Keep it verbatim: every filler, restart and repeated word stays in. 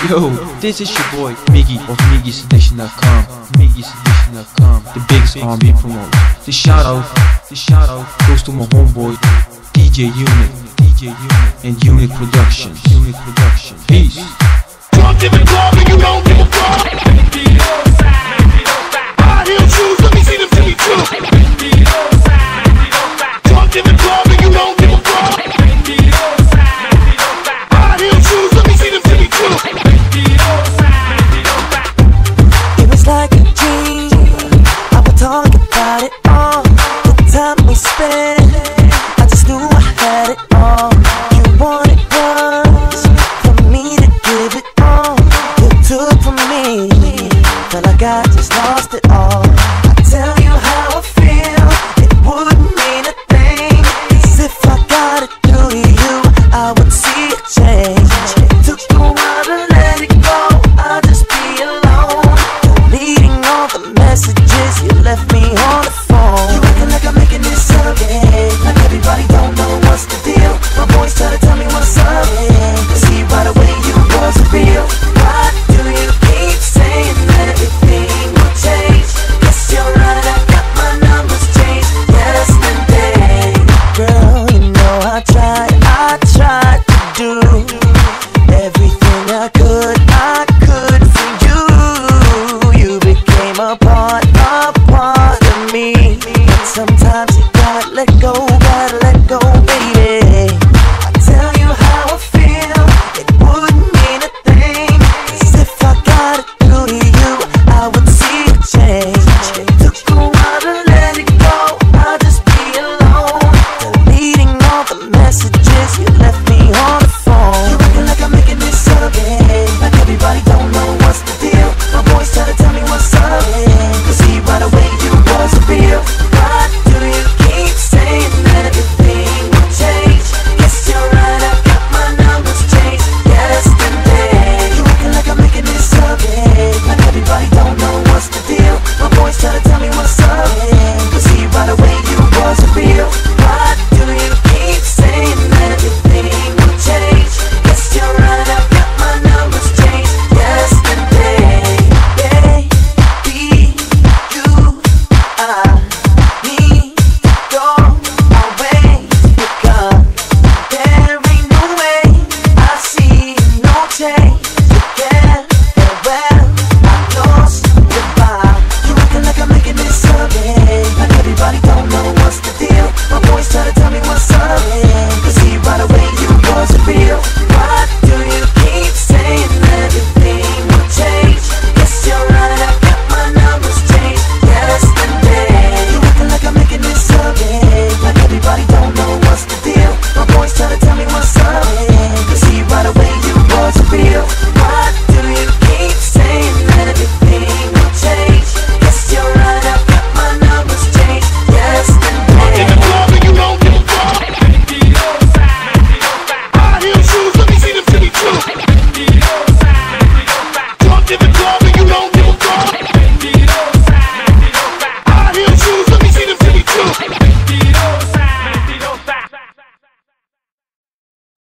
Yo, this is your boy Miggy of Miggy's Edition dot com. Miggy's Edition dot com, the biggest R and B promoter. The shout out, the shout out goes to my homeboy D J Unit, D J Unit, and Unit Production, Unit Production. Peace. Drunk in the club and you don't give a fuck. High heel shoes, let me see them Timmy too. Drunk in the club and you don't give a fuck. High heel shoes, let me see them Timmy too. It was like a dream. I would talk about it all. The time we spent, I just knew I had it all. You wanted was for me to give it all. You took from me, felt like I just lost it all. I tell you how I feel, it wouldn't mean a thing. 'Cause if I got it through you, I would see a change. It took a while to let it go, I'll just be alone, deleting all the messages you left me on the phone. You acting like I'm making this up, yeah. Like everybody don't know what's the deal. My boys try to tell me what's up, yeah. See right away you wasn't real. Why do you keep saying that everything will change? Yes, you're right, I got my numbers changed yesterday. Girl, you know I tried, I tried to do everything I could, I could for you. You became a part, a part of me. But sometimes you gotta let go, gotta let go, baby. I tell you how I feel, it wouldn't mean a thing. 'Cause if I got it through to you, I would see a change. It took a while to let it go, I'll just be alone, deleting all the messages you left me on the phone. You acting like I'm making this up, yeah. Like everybody don't know what's the deal. My boys try to tell me what's up, yeah. 'Cause see right away you wasn't real. Why do you keep saying that everything will change? Yes, you're right, I got my numbers changed yesterday. You acting like I'm making this up, yeah. Like everybody don't know what's the deal. My boys try to tell me what's up, yeah. 'Cause see right away you wasn't real. Why do you keep saying that everything will change? Yes, you're right, I got my numbers changed yesterday. Baby, you, I need to go away, because there ain't no way I see no change. Yeah, well, I lost goodbye. You acting like I'm making this up, yeah. Like everybody don't know what's the deal. My boys try to tell me what's up, yeah. 'Cause see right away you wasn't real. Why do you keep saying that everything will change? Yes, you're right, I got my numbers changed yesterday. You acting like I'm making this up, yeah. Like everybody don't know what's the deal. My boys try to tell me what's up, yeah. 'Cause see right away you wasn't real. Why do you keep saying that everything will change? Yes, you're right, I got my numbers changed Drunk in the yesterday. club and you don't give a fuck. High heel shoes, let me see them Timmy too. Drunk in the club and